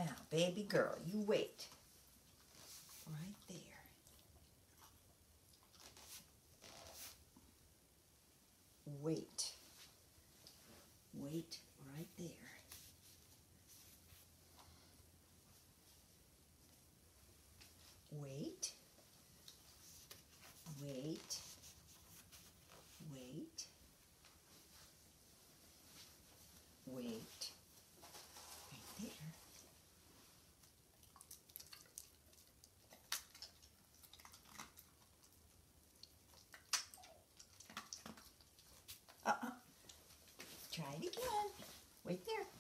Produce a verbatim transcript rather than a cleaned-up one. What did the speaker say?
Now, baby girl, you wait. Right there. Wait. Wait right there. Wait. Wait. Wait. Wait. Right there. Uh-uh. Try it again. Wait there.